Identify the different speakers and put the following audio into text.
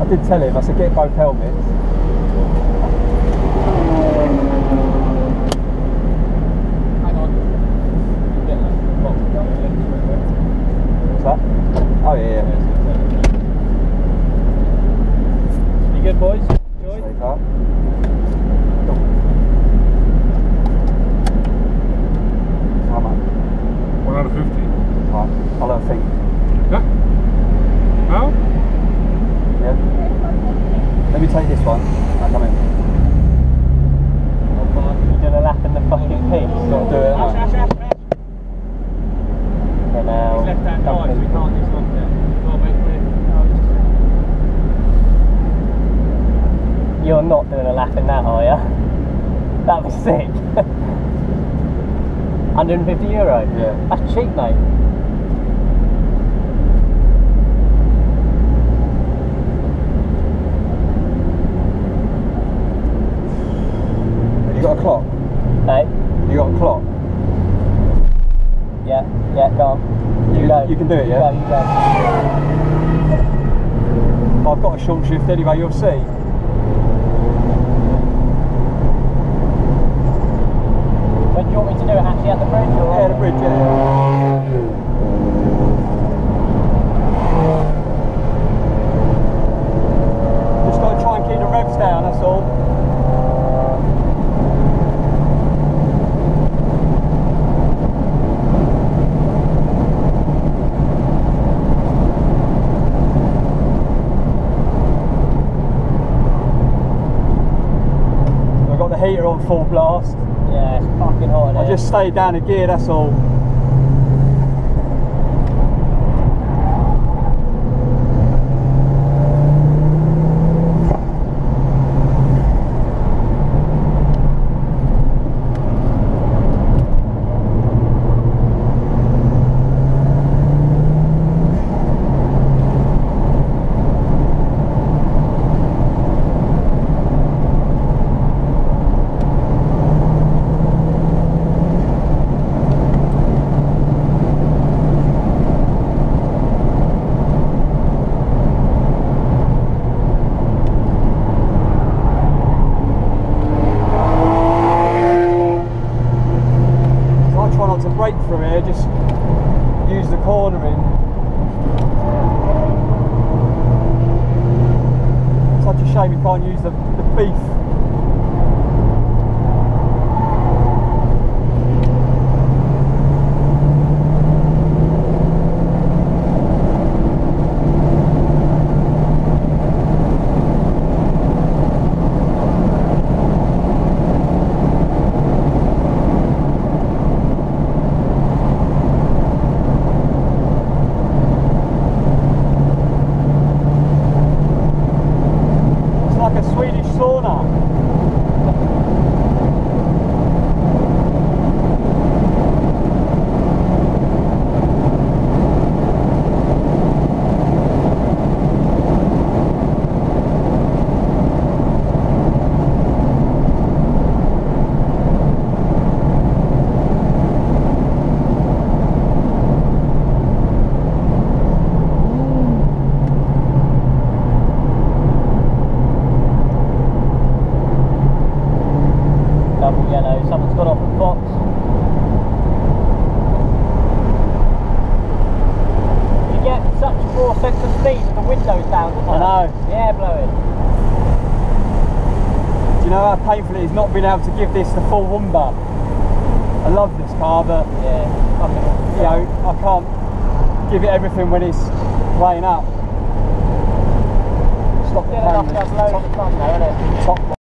Speaker 1: did tell him, I said get both helmets.
Speaker 2: Hang on.
Speaker 1: What's that? Oh yeah.
Speaker 2: You good, boys? Enjoy?
Speaker 1: Stay calm. How much?
Speaker 3: 150.
Speaker 1: Right, I'll have a think.
Speaker 3: Yeah? How?
Speaker 1: Yeah? Let me take this one. I'll come in.
Speaker 2: You're doing a lap in the fucking piece.
Speaker 1: Gotta do it, haven't I?
Speaker 2: Okay, now.
Speaker 4: Left hand drive, so we can't use one there.
Speaker 2: You're not doing a lap in that, are you? That'd be sick. €150?
Speaker 1: Yeah.
Speaker 2: That's cheap, mate.
Speaker 1: You got a clock?
Speaker 2: Hey?
Speaker 1: You got a clock?
Speaker 2: Yeah, go on. You go.
Speaker 1: You can do it, yeah?
Speaker 2: You go.
Speaker 1: I've got a short shift anyway, you'll see.
Speaker 2: When do you want me to do it? Actually at the bridge? Or
Speaker 1: Yeah, the bridge, yeah. Just got to try and keep the revs down, that's all. I've got the heater on full blast.
Speaker 2: Yeah, it's fucking hot in
Speaker 1: I
Speaker 2: here.
Speaker 1: just stayed down a gear, that's all. To brake through here, just use the cornering. Such a shame you can't use the beef. Like a Swedish sauna.
Speaker 2: Double yellow. Someone's got off at Fox. You get such more sense of speed with the windows down, doesn't it?
Speaker 1: I know.
Speaker 2: The air blowing.
Speaker 1: Do you know how painful it is not being able to give this the full wumba? I love this car, but
Speaker 2: Yeah. Fucking
Speaker 1: you know, I can't give it everything when it's playing up. Stop the
Speaker 2: Still enough to have loads
Speaker 1: camera.
Speaker 2: of fun though, isn't it?
Speaker 1: Top